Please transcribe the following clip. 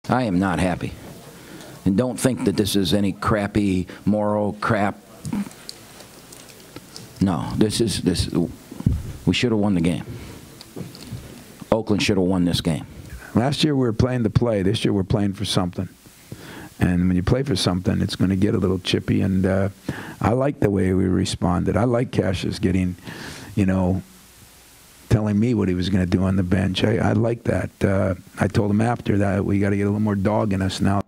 I am not happy. And don't think that this is any crappy moral crap. No, we should have won the game. Oakland should have won this game. Last year we were playing to play. This year we're playing for something. And when you play for something, it's going to get a little chippy. And I like the way we responded. I like Cassius getting, you know, telling me what he was going to do on the bench. I like that. I told him after that we got to get a little more dog in us now.